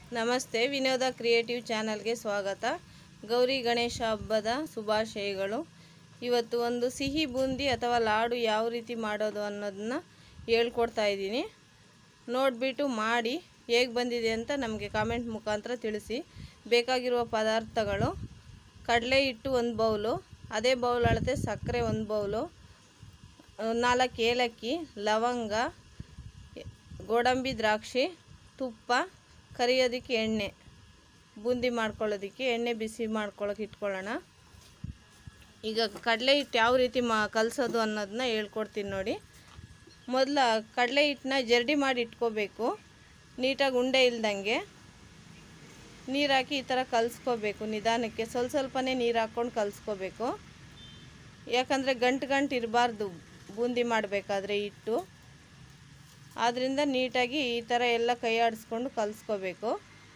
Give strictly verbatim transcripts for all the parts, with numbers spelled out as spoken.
ನಮಸ್ತೆ, ವಿನೋದ ಕ್ರಿಯೇಟಿವ್ ಚಾನಲ್ಗೆ ಸ್ವಾಗತ. ಗೌರಿ ಗಣೇಶ ಹಬ್ಬದ ಶುಭಾಶಯಗಳು. ಇವತ್ತು ಒಂದು ಸಿಹಿ ಬೂಂದಿ ಅಥವಾ ಲಾಡು ಯಾವ ರೀತಿ ಮಾಡೋದು ಅನ್ನೋದನ್ನ ಹೇಳ್ಕೊಡ್ತಾ ಇದ್ದೀನಿ. ನೋಡಿಬಿಟ್ಟು ಮಾಡಿ ಹೇಗೆ ಬಂದಿದೆ ಅಂತ ನಮಗೆ ಕಾಮೆಂಟ್ ಮುಖಾಂತರ ತಿಳಿಸಿ. ಬೇಕಾಗಿರುವ ಪದಾರ್ಥಗಳು: ಕಡಲೆ ಹಿಟ್ಟು ಒಂದು ಬೌಲು, ಅದೇ ಬೌಲ್ ಅಳತೆ ಸಕ್ಕರೆ ಒಂದು ಬೌಲು, ನಾಲ್ಕು ಏಲಕ್ಕಿ, ಲವಂಗ, ಗೋಡಂಬಿ ದ್ರಾಕ್ಷಿ, ತುಪ್ಪ, ಕರಿಯೋದಕ್ಕೆ ಎಣ್ಣೆ, ಬೂಂದಿ ಮಾಡ್ಕೊಳ್ಳೋದಕ್ಕೆ ಎಣ್ಣೆ ಬಿಸಿ ಮಾಡ್ಕೊಳ್ಳೋಕೆ ಇಟ್ಕೊಳ್ಳೋಣ. ಈಗ ಕಡಲೆ ಹಿಟ್ಟು ಯಾವ ರೀತಿ ಮಾ ಕಲಸೋದು ಅನ್ನೋದನ್ನ ಹೇಳ್ಕೊಡ್ತೀನಿ ನೋಡಿ. ಮೊದಲ ಕಡಲೆ ಹಿಟ್ಟನ್ನ ಜರಡಿ ಮಾಡಿ ಇಟ್ಕೋಬೇಕು. ನೀಟಾಗಿ ಉಂಡೆ ಇಲ್ದಂಗೆ ನೀರು ಹಾಕಿ ಈ ಥರ ಕಲಿಸ್ಕೋಬೇಕು. ನಿಧಾನಕ್ಕೆ ಸ್ವಲ್ಪ ಸ್ವಲ್ಪನೇ ನೀರು ಹಾಕ್ಕೊಂಡು ಕಲಿಸ್ಕೋಬೇಕು. ಯಾಕಂದರೆ ಗಂಟು ಗಂಟು ಇರಬಾರ್ದು ಬೂಂದಿ ಮಾಡಬೇಕಾದ್ರೆ ಹಿಟ್ಟು. ಆದ್ದರಿಂದ ನೀಟಾಗಿ ಈ ಥರ ಎಲ್ಲ ಕೈ ಆಡಿಸ್ಕೊಂಡು ಕಲಿಸ್ಕೋಬೇಕು.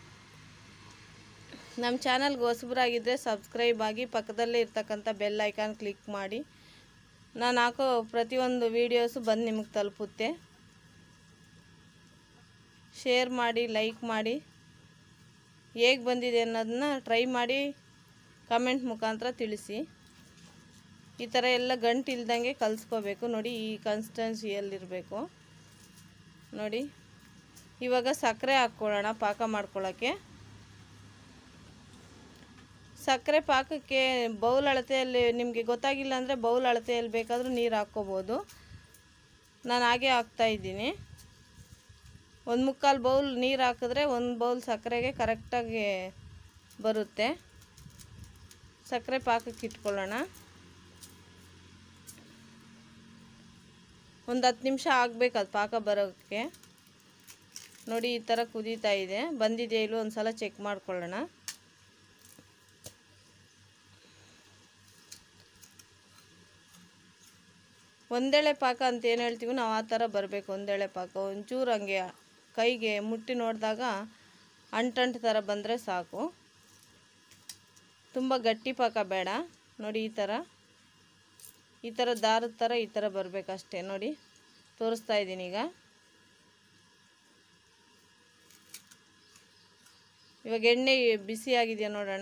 ನಮ್ಮ ಚಾನಲ್ಗೆ ಹೊಸಬರಾಗಿದ್ದರೆ ಸಬ್ಸ್ಕ್ರೈಬ್ ಆಗಿ, ಪಕ್ಕದಲ್ಲೇ ಇರ್ತಕ್ಕಂಥ ಬೆಲ್ ಐಕಾನ್ ಕ್ಲಿಕ್ ಮಾಡಿ. ನಾನು ಹಾಕೋ ಪ್ರತಿಯೊಂದು ವೀಡಿಯೋಸು ಬಂದು ನಿಮಗೆ ತಲುಪುತ್ತೆ. ಶೇರ್ ಮಾಡಿ, ಲೈಕ್ ಮಾಡಿ. ಹೇಗೆ ಬಂದಿದೆ ಅನ್ನೋದನ್ನ ಟ್ರೈ ಮಾಡಿ ಕಮೆಂಟ್ ಮುಖಾಂತರ ತಿಳಿಸಿ. ಈ ಥರ ಎಲ್ಲ ಗಂಟು ಇಲ್ದಂಗೆ ಕಲಿಸ್ಕೋಬೇಕು. ನೋಡಿ, ಈ ಕನ್ಸಿಸ್ಟೆನ್ಸಿಯಲ್ಲಿರಬೇಕು ನೋಡಿ. ಇವಾಗ ಸಕ್ಕರೆ ಹಾಕ್ಕೊಳ್ಳೋಣ ಪಾಕ ಮಾಡ್ಕೊಳ್ಳೋಕ್ಕೆ. ಸಕ್ಕರೆ ಪಾಕಕ್ಕೆ ಬೌಲ್ ಅಳತೆಯಲ್ಲಿ ನಿಮಗೆ ಗೊತ್ತಾಗಿಲ್ಲ ಅಂದರೆ ಬೌಲ್ ಅಳತೆಯಲ್ಲಿ ಬೇಕಾದರೂ ನೀರು ಹಾಕ್ಕೋಬೋದು. ನಾನು ಹಾಗೆ ಹಾಕ್ತಾಯಿದ್ದೀನಿ. ಒಂದು ಮುಕ್ಕಾಲು ಬೌಲ್ ನೀರು ಹಾಕಿದ್ರೆ ಒಂದು ಬೌಲ್ ಸಕ್ಕರೆಗೆ ಕರೆಕ್ಟಾಗಿ ಬರುತ್ತೆ. ಸಕ್ಕರೆ ಪಾಕಕ್ಕೆ ಇಟ್ಕೊಳ್ಳೋಣ. ಒಂದು ಹತ್ತು ನಿಮಿಷ ಆಗಬೇಕು ಅದು ಪಾಕ ಬರೋಕ್ಕೆ. ನೋಡಿ, ಈ ಥರ ಕುದೀತಾ ಇದೆ. ಬಂದಿದೆಯಾ ಇಲ್ಲೋ ಒಂದು ಸಲ ಚೆಕ್ ಮಾಡ್ಕೊಳ್ಳೋಣ. ಒಂದೇಳೆ ಪಾಕ ಅಂತ ಏನು ಹೇಳ್ತೀವಿ ನಾವು, ಆ ಥರ ಬರಬೇಕು ಒಂದೇಳೆ ಪಾಕ. ಒಂಚೂರು ಹಂಗೆ ಕೈಗೆ ಮುಟ್ಟಿ ನೋಡಿದಾಗ ಅಂಟಂಟು ಥರ ಬಂದರೆ ಸಾಕು. ತುಂಬ ಗಟ್ಟಿ ಪಾಕ ಬೇಡ. ನೋಡಿ, ಈ ಥರ ಈ ಥರ ದಾರದ ಥರ ಈ ಥರ ಬರಬೇಕಷ್ಟೇ. ನೋಡಿ, ತೋರಿಸ್ತಾ ಇದ್ದೀನಿ ಈಗ. ಇವಾಗ ಎಣ್ಣೆ ಬಿಸಿ ಆಗಿದೆಯಾ ನೋಡೋಣ.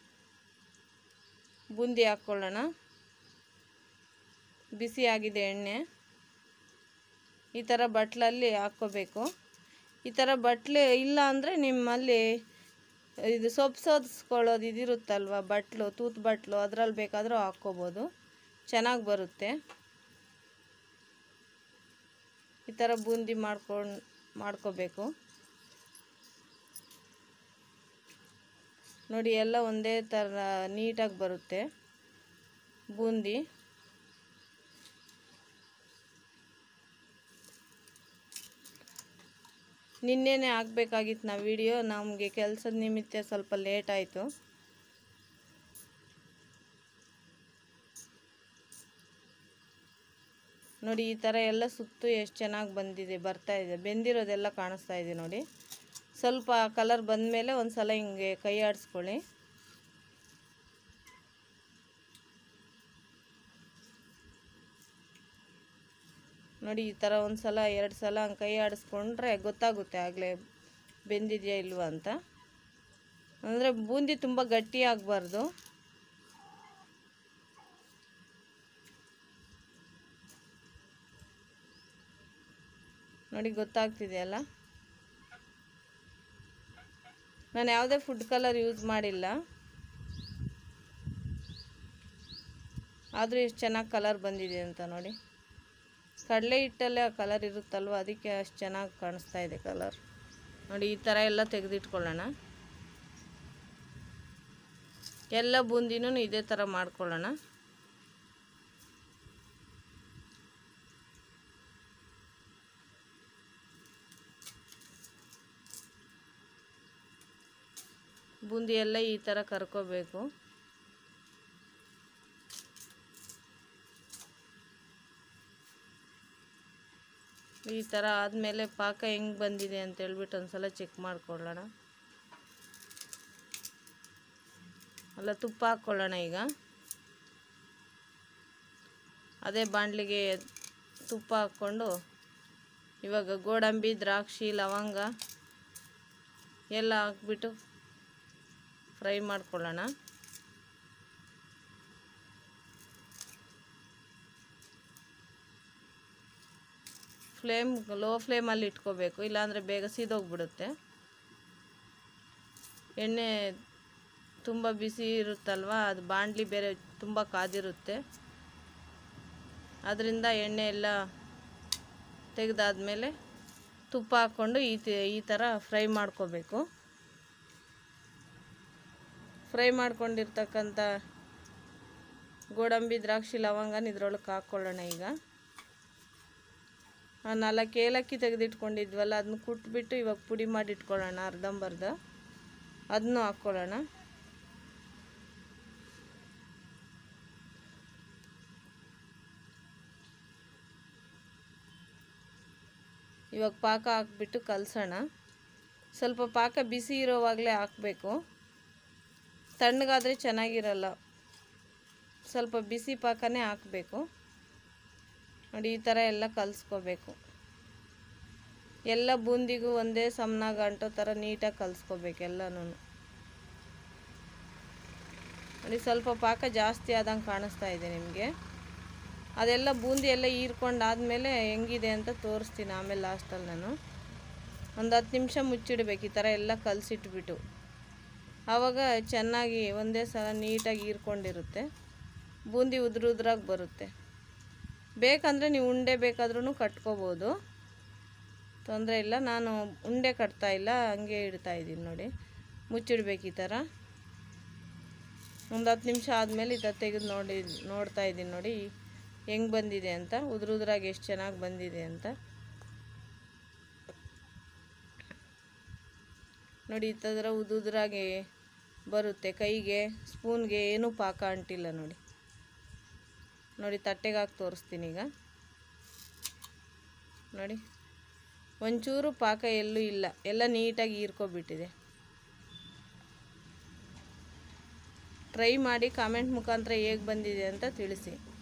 ಬೂಂದಿ ಹಾಕ್ಕೊಳ್ಳೋಣ. ಬಿಸಿ ಆಗಿದೆ ಎಣ್ಣೆ. ಈ ಥರ ಬಟ್ಲಲ್ಲಿ ಹಾಕ್ಕೋಬೇಕು. ಈ ಥರ ಬಟ್ಲು ಇಲ್ಲ ಅಂದರೆ ನಿಮ್ಮಲ್ಲಿ ಇದು ಸೊಪ್ಪು ಸೋದಿಸ್ಕೊಳ್ಳೋದು ಇದಿರುತ್ತಲ್ವ, ಬಟ್ಲು, ತೂತು ಬಟ್ಲು, ಅದರಲ್ಲಿ ಬೇಕಾದರೂ ಹಾಕ್ಕೋಬೋದು. ಚೆನ್ನಾಗಿ ಬರುತ್ತೆ. ಈ ಥರ ಬೂಂದಿ ಮಾಡ್ಕೊಂಡು ಮಾಡ್ಕೋಬೇಕು. ನೋಡಿ, ಎಲ್ಲ ಒಂದೇ ಥರ ನೀಟಾಗಿ ಬರುತ್ತೆ ಬೂಂದಿ. ನಿನ್ನೆನೇ ಹಾಕಬೇಕಾಗಿತ್ತು ನಾವು ವಿಡಿಯೋ. ನಮಗೆ ಕೆಲಸದ ನಿಮಿತ್ತ ಸ್ವಲ್ಪ ಲೇಟ್ ಆಯಿತು. ನೋಡಿ, ಈ ಥರ ಎಲ್ಲ ಸುತ್ತು ಎಷ್ಟು ಚೆನ್ನಾಗಿ ಬಂದಿದೆ, ಬರ್ತಾ ಇದೆ. ಬೆಂದಿರೋದೆಲ್ಲ ಕಾಣಿಸ್ತಾ ಇದೆ ನೋಡಿ. ಸ್ವಲ್ಪ ಕಲರ್ ಬಂದಮೇಲೆ ಒಂದು ಸಲ ಹಿಂಗೆ ಕೈ ಆಡಿಸ್ಕೊಳ್ಳಿ. ನೋಡಿ, ಈ ಥರ ಒಂದು ಸಲ ಎರಡು ಸಲ ಹಂಗೆ ಕೈ ಆಡಿಸ್ಕೊಂಡ್ರೆ ಗೊತ್ತಾಗುತ್ತೆ ಆಗಲೇ ಬೆಂದಿದೆಯಾ ಇಲ್ವಾ ಅಂತ. ಅಂದರೆ ಬೂಂದಿ ತುಂಬ ಗಟ್ಟಿ ಆಗಬಾರ್ದು. ನೋಡಿ, ಗೊತ್ತಾಗ್ತಿದೆಯಲ್ಲ. ನಾನು ಯಾವುದೇ ಫುಡ್ ಕಲರ್ ಯೂಸ್ ಮಾಡಿಲ್ಲ, ಆದರೂ ಎಷ್ಟು ಚೆನ್ನಾಗಿ ಕಲರ್ ಬಂದಿದೆ ಅಂತ ನೋಡಿ. ಕಡಲೆ ಹಿಟ್ಟಲ್ಲೇ ಆ ಕಲರ್ ಇರುತ್ತಲ್ವ, ಅದಕ್ಕೆ ಅಷ್ಟು ಚೆನ್ನಾಗಿ ಕಾಣಿಸ್ತಾ ಇದೆ ಕಲರ್. ನೋಡಿ, ಈ ಥರ ಎಲ್ಲ ತೆಗೆದಿಟ್ಕೊಳ್ಳೋಣ. ಎಲ್ಲ ಬೂಂದಿನೂ ಇದೇ ಥರ ಮಾಡ್ಕೊಳ್ಳೋಣ. ಬೂಂದಿ ಎಲ್ಲ ಈ ಥರ ಕರ್ಕೋಬೇಕು. ಈ ಥರ ಆದಮೇಲೆ ಪಾಕ ಹೆಂಗೆ ಬಂದಿದೆ ಅಂತ ಹೇಳ್ಬಿಟ್ಟು ಒಂದು ಸಲ ಚೆಕ್ ಮಾಡ್ಕೊಳ್ಳೋಣ. ಅಲ್ಲ, ತುಪ್ಪ ಹಾಕ್ಕೊಳ್ಳೋಣ. ಈಗ ಅದೇ ಬಾಣಲಿಗೆ ತುಪ್ಪ ಹಾಕ್ಕೊಂಡು ಇವಾಗ ಗೋಡಂಬಿ, ದ್ರಾಕ್ಷಿ, ಲವಂಗ, ಎಲ್ಲ ಹಾಕ್ಬಿಟ್ಟು ಫ್ರೈ ಮಾಡ್ಕೊಳ್ಳೋಣ. ಫ್ಲೇಮ್ ಲೋ ಫ್ಲೇಮಲ್ಲಿ ಇಟ್ಕೋಬೇಕು, ಇಲ್ಲಾಂದರೆ ಬೇಗ ಸೀದೋಗ್ಬಿಡುತ್ತೆ. ಎಣ್ಣೆ ತುಂಬ ಬಿಸಿ ಇರುತ್ತಲ್ವ, ಅದು ಬಾಣಲಿ ಬೇರೆ ತುಂಬ ಕಾದಿರುತ್ತೆ. ಅದರಿಂದ ಎಣ್ಣೆ ಎಲ್ಲ ತೆಗೆದಾದ್ಮೇಲೆ ತುಪ್ಪ ಹಾಕ್ಕೊಂಡು ಈ ಈ ಥರ ಫ್ರೈ ಮಾಡ್ಕೋಬೇಕು. ಫ್ರೈ ಮಾಡ್ಕೊಂಡಿರ್ತಕ್ಕಂಥ ಗೋಡಂಬಿ, ದ್ರಾಕ್ಷಿ, ಲವಂಗನ ಇದ್ರೊಳಗೆ ಹಾಕ್ಕೊಳ್ಳೋಣ. ಈಗ ನಾಲ್ಕು ಏಲಕ್ಕಿ ತೆಗೆದಿಟ್ಕೊಂಡಿದ್ವಲ್ಲ, ಅದನ್ನ ಕುಟ್ಬಿಟ್ಟು ಇವಾಗ ಪುಡಿ ಮಾಡಿ ಇಟ್ಕೊಳ್ಳೋಣ ಅರ್ಧಂಬರ್ಧ. ಅದನ್ನು ಹಾಕ್ಕೊಳ್ಳೋಣ. ಇವಾಗ ಪಾಕ ಹಾಕ್ಬಿಟ್ಟು ಕಲಸೋಣ. ಸ್ವಲ್ಪ ಪಾಕ ಬಿಸಿ ಇರೋವಾಗಲೇ ಹಾಕಬೇಕು, ತಣ್ಣಗಾದರೆ ಚೆನ್ನಾಗಿರಲ್ಲ. ಸ್ವಲ್ಪ ಬಿಸಿ ಪಾಕನೇ ಹಾಕಬೇಕು. ನೋಡಿ, ಈ ಥರ ಎಲ್ಲ ಕಲಿಸ್ಕೋಬೇಕು. ಎಲ್ಲ ಬೂಂದಿಗೂ ಒಂದೇ ಸಮನಾಗಿ ಅಂಟೋ ಥರ ನೀಟಾಗಿ ಕಲಿಸ್ಕೋಬೇಕು ಎಲ್ಲನೂ. ನೋಡಿ, ಸ್ವಲ್ಪ ಪಾಕ ಜಾಸ್ತಿ ಆದಂಗೆ ಕಾಣಿಸ್ತಾ ಇದೆ ನಿಮಗೆ. ಅದೆಲ್ಲ ಬೂಂದಿ ಎಲ್ಲ ಹೀರ್ಕೊಂಡಾದ್ಮೇಲೆ ಹೆಂಗಿದೆ ಅಂತ ತೋರಿಸ್ತೀನಿ ಆಮೇಲೆ ಲಾಸ್ಟಲ್ಲಿ. ನಾನು ಒಂದು ಹತ್ತು ನಿಮಿಷ ಮುಚ್ಚಿಡ್ಬೇಕು ಈ ಥರ ಎಲ್ಲ ಕಲಸಿಟ್ಬಿಟ್ಟು. ಆವಾಗ ಚೆನ್ನಾಗಿ ಒಂದೇ ಸಲ ನೀಟಾಗಿ ಹೀರ್ಕೊಂಡಿರುತ್ತೆ, ಬೂಂದಿ ಉದುರು ಉದ್ರಾಗಿ ಬರುತ್ತೆ. ಬೇಕಂದರೆ ನೀವು ಉಂಡೆ ಬೇಕಾದ್ರೂ ಕಟ್ಕೋಬೋದು, ತೊಂದರೆ ಇಲ್ಲ. ನಾನು ಉಂಡೆ ಕಟ್ತಾ ಇಲ್ಲ, ಹಂಗೆ ಇಡ್ತಾಯಿದ್ದೀನಿ. ನೋಡಿ, ಮುಚ್ಚಿಡ್ಬೇಕು ಈ ಥರ. ಒಂದು ಹತ್ತು ನಿಮಿಷ ಆದಮೇಲೆ ಈ ಥರ ತೆಗೆದು ನೋಡಿ ನೋಡ್ತಾ ಇದ್ದೀನಿ. ನೋಡಿ ಹೆಂಗೆ ಬಂದಿದೆ ಅಂತ, ಉದುರು ಉದ್ರಾಗಿ ಎಷ್ಟು ಚೆನ್ನಾಗಿ ಬಂದಿದೆ ಅಂತ. ನೋಡಿ, ಈ ಥರ ಉದುರಾಗಿ ಬರುತ್ತೆ. ಕೈಗೆ, ಸ್ಪೂನ್ಗೆ ಏನೂ ಪಾಕ ಅಂಟಿಲ್ಲ. ನೋಡಿ ನೋಡಿ ತಟ್ಟೆಗೆ ಹಾಕಿ ತೋರಿಸ್ತೀನಿ ಈಗ. ನೋಡಿ, ಒಂಚೂರು ಪಾಕ ಎಲ್ಲೂ ಇಲ್ಲ, ಎಲ್ಲ ನೀಟಾಗಿ ಹೀರ್ಕೊಬಿಟ್ಟಿದೆ. ಟ್ರೈ ಮಾಡಿ ಕಾಮೆಂಟ್ ಮುಖಾಂತರ ಹೇಗೆ ಬಂದಿದೆ ಅಂತ ತಿಳಿಸಿ.